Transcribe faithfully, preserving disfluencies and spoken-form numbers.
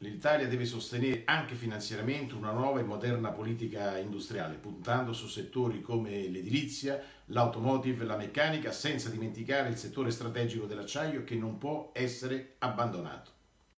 L'Italia deve sostenere anche finanziariamente una nuova e moderna politica industriale, puntando su settori come l'edilizia, l'automotive e la meccanica, senza dimenticare il settore strategico dell'acciaio che non può essere abbandonato.